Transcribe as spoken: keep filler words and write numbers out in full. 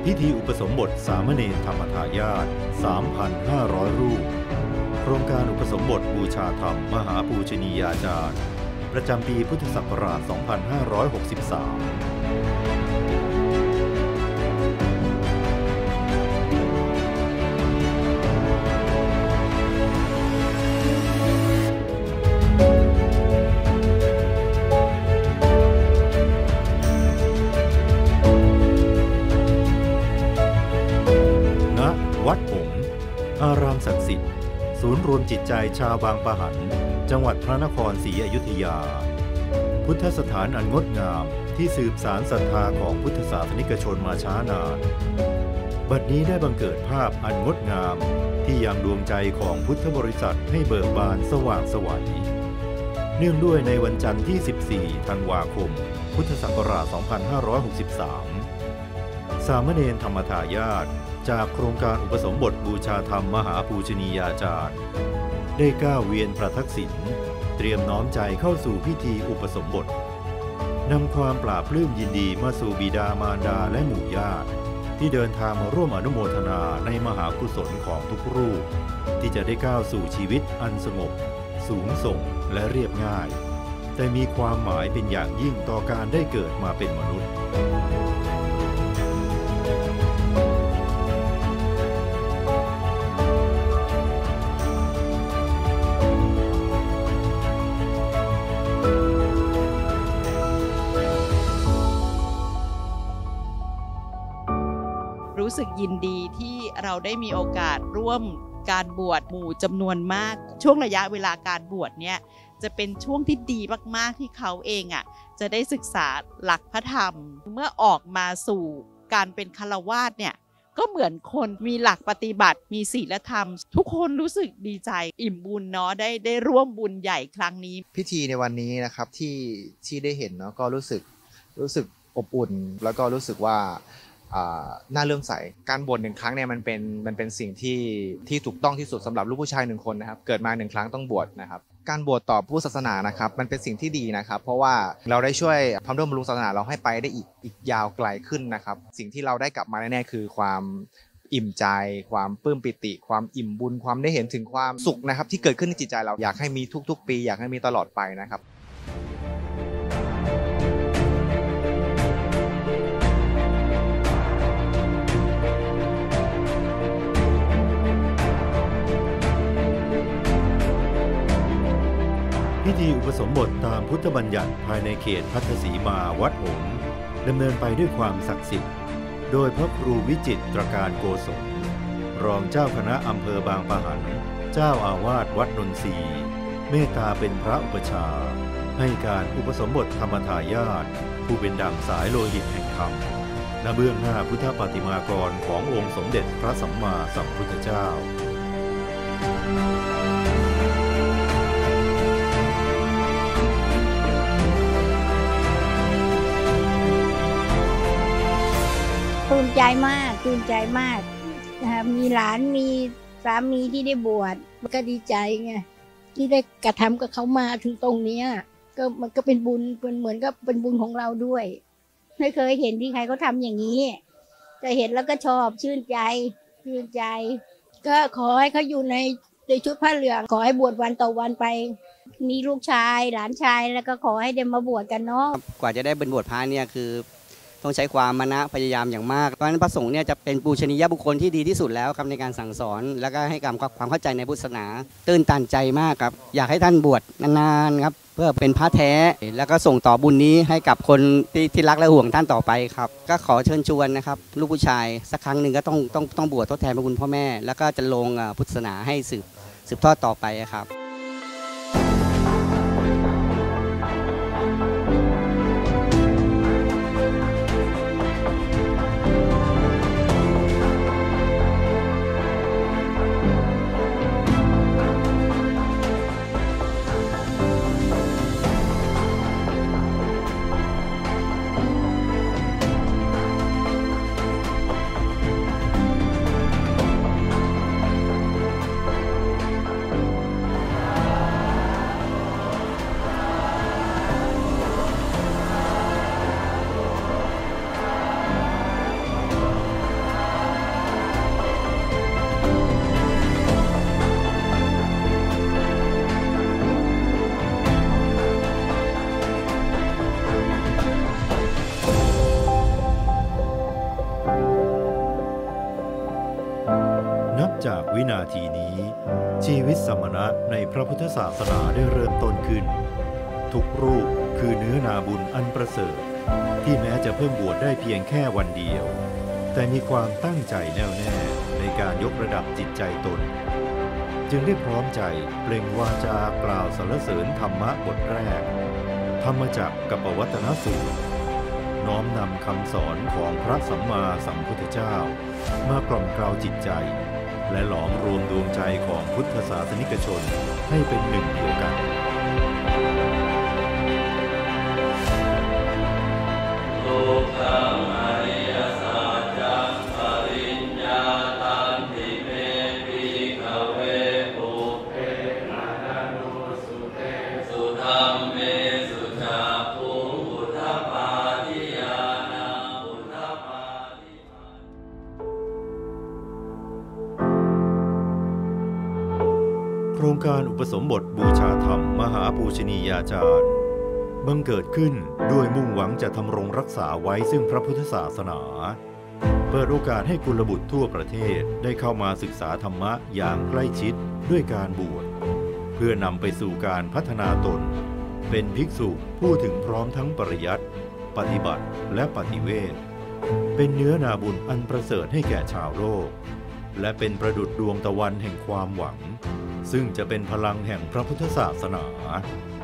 พิธีอุปสมบทสามเณรธรรมทายาท สามพันห้าร้อย รูปโครงการอุปสมบทบูชาธรรมมหาปูชนียาจารย์ประจำปีพุทธศักราช สองพันห้าร้อยหกสิบสามวัดหงส์อารามศักดิ์สิทธิ์ศูนย์รวมจิตใจชาวบางปะหันจังหวัดพระนครศรีอยุธยาพุทธสถานอันงดงามที่สืบสานศรัทธาของพุทธศาสนิกชนมาช้านานบัดนี้ได้บังเกิดภาพอันงดงามที่ยังดวงใจของพุทธบริษัทให้เบิกบานสว่างไสวเนื่องด้วยในวันจันทร์ที่ สิบสี่ ธันวาคม พุทธศักราช สองพันห้าร้อยหกสิบสาม สามเณรธรรมทายาทจากโครงการอุปสมบทบูชาธรรมมหาปูชนียาจารย์ได้ก้าวเวียนประทักษิณเตรียมน้อมใจเข้าสู่พิธีอุปสมบทนำความปราบปลื้มยินดีมาสู่บิดามารดาและหมู่ญาติที่เดินทางมาร่วมอนุโมทนาในมหากุศลของทุกรูปที่จะได้ก้าวสู่ชีวิตอันสงบสูงส่งและเรียบง่ายแต่มีความหมายเป็นอย่างยิ่งต่อการได้เกิดมาเป็นมนุษย์รู้สึกยินดีที่เราได้มีโอกาสร่วมการบวชหมู่จำนวนมากช่วงระยะเวลาการบวชเนี่ยจะเป็นช่วงที่ดีมากๆที่เขาเองอ่ะจะได้ศึกษาหลักพระธรรมเมื่อออกมาสู่การเป็นฆราวาสเนี่ยก็เหมือนคนมีหลักปฏิบัติมีศีลธรรมทุกคนรู้สึกดีใจอิ่มบุญเนาะได้ได้ร่วมบุญใหญ่ครั้งนี้พิธีในวันนี้นะครับที่ที่ได้เห็นเนาะก็รู้สึกรู้สึกอบอุ่นแล้วก็รู้สึกว่าน่าเลื่อมใสการบวชหนึ่งครั้งเนี่ยมันเป็นมันเป็นสิ่งที่ที่ถูกต้องที่สุดสำหรับลูกผู้ชายหนึ่งคนนะครับเกิดมาหนึ่งครั้งต้องบวชนะครับการบวชต่อผู้ศาสนานะครับมันเป็นสิ่งที่ดีนะครับเพราะว่าเราได้ช่วยทำร่วมบำรุงศาสนาเราให้ไปได้อีกอีกยาวไกลขึ้นนะครับสิ่งที่เราได้กลับมาแน่ๆคือความอิ่มใจความปลื้มปิติความอิ่มบุญความได้เห็นถึงความสุขนะครับที่เกิดขึ้นในจิตใจเราอยากให้มีทุกๆปีอยากให้มีตลอดไปนะครับพิธีอุปสมบทตามพุทธบัญญัติภายในเขตพัทธสีมาวัดหงส์ดำเนินไปด้วยความศักดิ์สิทธิ์โดยพระครูวิจิตรตรการโกศลรองเจ้าคณะอำเภอบางปะหันเจ้าอาวาสวัดนนทรีเมตตาเป็นพระอุปชาให้การอุปสมบทธรรมทายาทผู้เป็นดั่งสายโลหิตแห่งธรรมณเบื้องหน้าพุทธปฏิมากรขององค์สมเด็จพระสัมมาสัมพุทธเจ้าภูมิใจมากภูมิใจมากมีหลานมีสามีที่ได้บวชมันก็ดีใจไงที่ได้กระทำกับเขามาถึงตรงนี้ก็มันก็เป็นบุญเป็นเหมือนกับเป็นบุญของเราด้วยไม่เคยเห็นที่ใครเขาทำอย่างนี้แต่เห็นแล้วก็ชอบชื่นใจชื่นใจก็ขอให้เขาอยู่ในในชุดผ้าเหลืองขอให้บวชวันต่อวันไปมีลูกชายหลานชายแล้วก็ขอให้ได้มาบวชกันเนาะกว่าจะได้เป็นบวชพระเนี่ยคือต้องใช้ความมานะพยายามอย่างมากเพราะฉะนั้นพระสงฆ์เนี่ยจะเป็นปูชนียบุคคลที่ดีที่สุดแล้วครับในการสั่งสอนแล้วก็ให้ความความเข้าใจในพุทธศาสนาตื้นตันใจมากครับอยากให้ท่านบวชนานๆครับเพื่อเป็นพระแท้แล้วก็ส่งต่อบุญนี้ให้กับคนที่ที่รักและห่วงท่านต่อไปครับก็ขอเชิญชวนนะครับลูกผู้ชายสักครั้งหนึ่งก็ต้องต้องต้องบวชทดแทนพระคุณพ่อแม่แล้วก็จะลงพุทธศาสนาให้สืบสืบทอดต่อไปครับทีนี้ ชีวิตสมณะในพระพุทธศาสนาได้เริ่มต้นขึ้นทุกรูปคือเนื้อนาบุญอันประเสริฐที่แม้จะเพิ่งบวชได้เพียงแค่วันเดียวแต่มีความตั้งใจแน่วแน่ในการยกระดับจิตใจตนจึงได้พร้อมใจเปล่งวาจากล่าวสรรเสริญธรรมะบทแรกธรรมจักรกัปวัตนสูตรน้อมนำคำสอนของพระสัมมาสัมพุทธเจ้ามากล่อมเกลาจิตใจและหลอมรวมดวงใจของพุทธศาสนิกชนให้เป็นหนึ่งเดียวกันโครงการอุปสมบทบูชาธรรมมหาปูชนียาจารย์บังเกิดขึ้นด้วยมุ่งหวังจะทำรงรักษาไว้ซึ่งพระพุทธศาสนาเปิดโอกาสให้กุลบุตรทั่วประเทศได้เข้ามาศึกษาธรรมะอย่างใกล้ชิดด้วยการบวชเพื่อนำไปสู่การพัฒนาตนเป็นภิกษุผู้ถึงพร้อมทั้งปริยัติปฏิบัติและปฏิเวทเป็นเนื้อนาบุญอันประเสริฐให้แก่ชาวโลกและเป็นประดุจดวงตะวันแห่งความหวังซึ่งจะเป็นพลังแห่งพระพุทธศาสนา